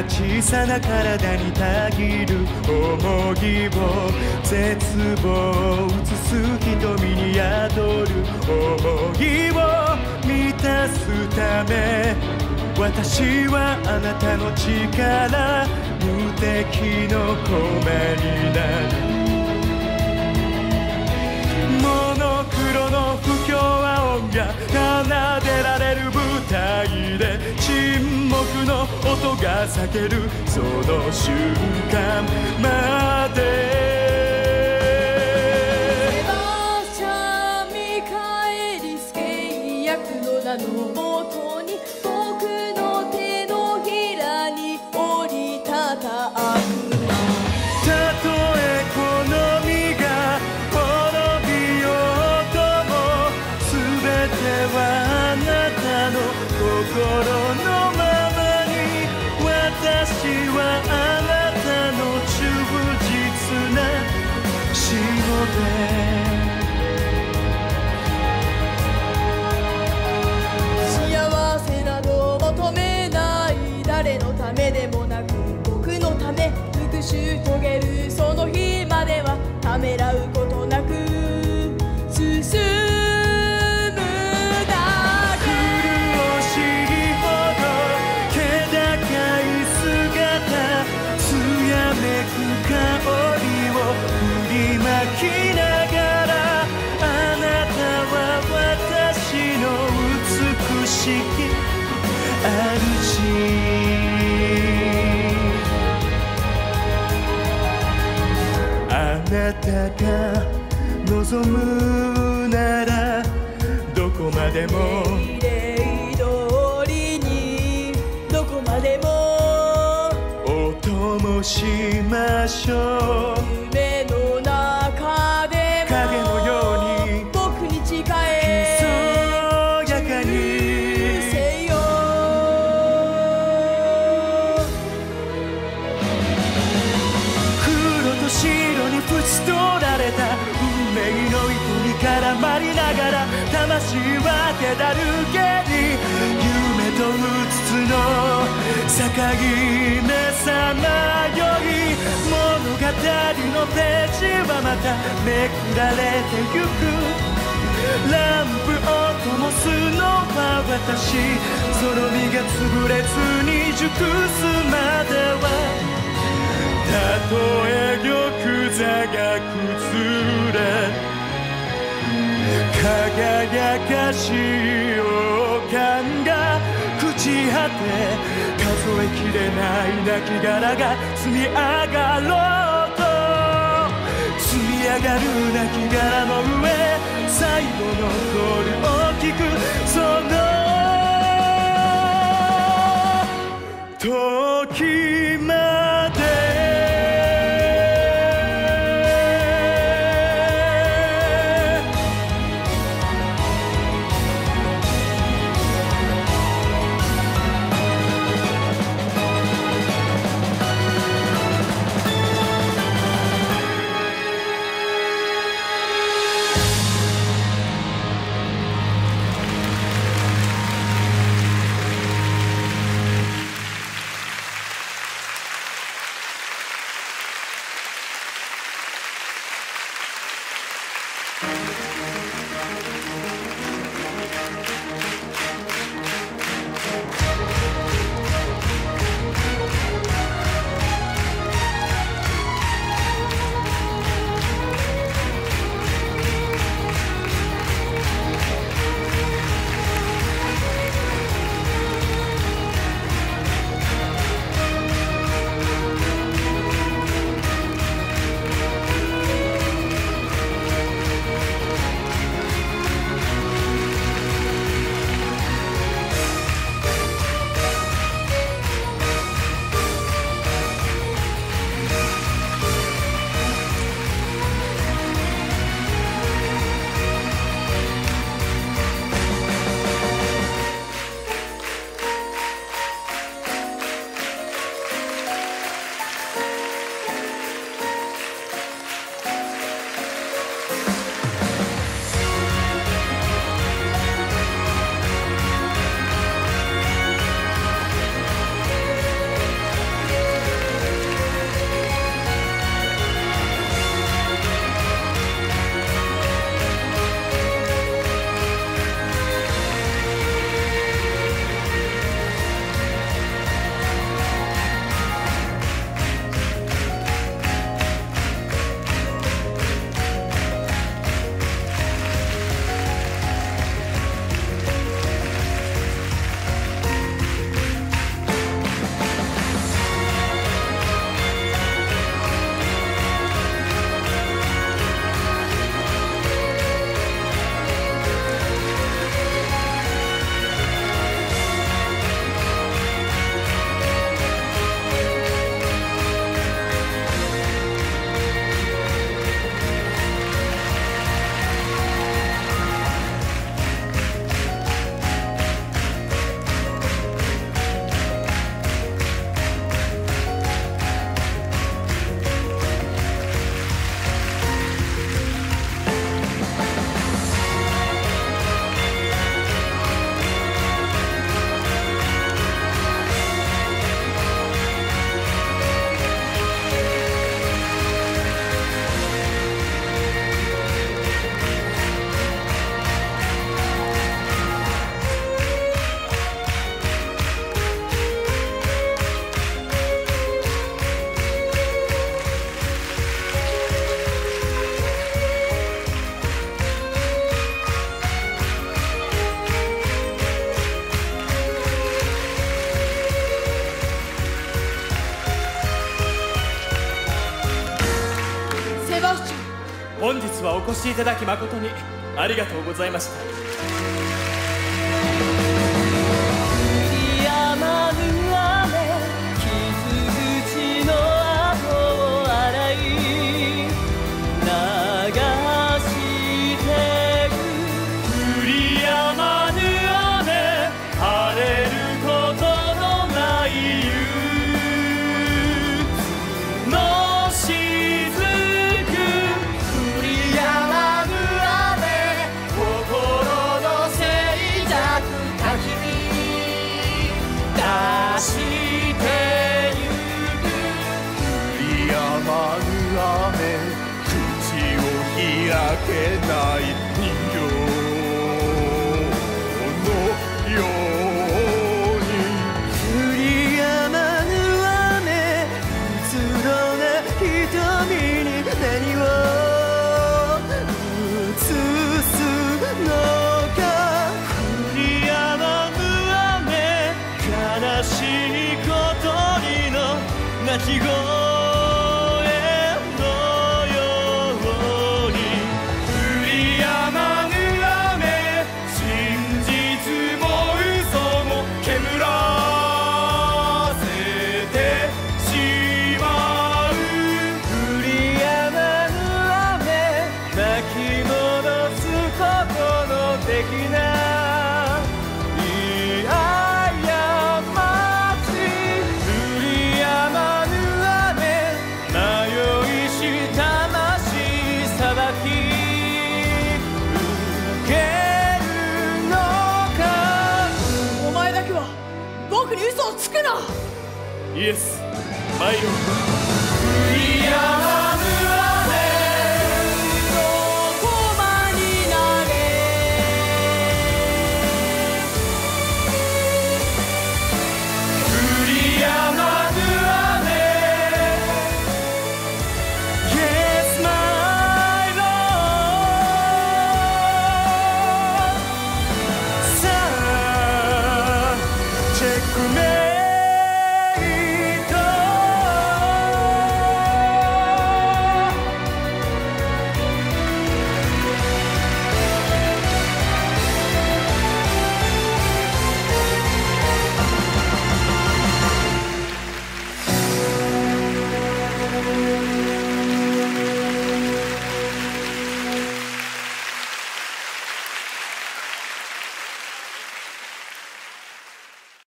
小さな体にたぎる重ぎを絶望を映す瞳に宿る重ぎを満たすため私はあなたの力無敵の駒になるモノクロの不協和音が奏でられる舞台で沈黙の音が裂けるその瞬間までセバスチャン・ミカエリス契約の名のもとに僕の手のひらに降りたた悪魔たとえこの身が滅びようとも全てはあなたの心のままに私はあなたの忠実なしもべ幸せなど求めない誰のためでもなく僕のため復讐遂げるその日まではためらうことなく進むだけ苦しいほど気高い姿艶めく香りを振りまきながらあなたは私の美しき主あなたが望むならどこまでも綺麗通りにどこまでもお供しましょう夢の中でも影のように僕に誓えひそやかにせよ黒と白に縁取られた運命の糸に絡まりながら魂は気だるげに夢とうつつの境目さまよい物語のページはまためくられてゆくランプを灯すのは私その身が潰れずに熟すまではたとえ玉座が崩れ輝かしい王冠が朽ち果て数えきれない亡骸が積み上がろうと積み上がる亡骸の上最後残る大きくその時まで本日はお越しいただき誠にありがとうございました。 やまぬ雨、傷口の跡を洗い流してく。 降りやまぬ雨、晴れることのない憂鬱の雫。降りやまぬ雨、心の静寂かき出してゆく。降りやまぬ雨、口を開けない人形のように。降りやまぬ雨、うつろな瞳に何を映すのか。降りやまぬ雨、悲しい小鳥の鳴き声のように。降りやまぬ雨、真実も嘘も煙らせてしまう。降りやまぬ雨、泣き戻すことのできない過ち。降りやまぬ雨、迷いした魂さばき受けるのか。 お前だけは僕に嘘をつくな。 イエス、参ろう。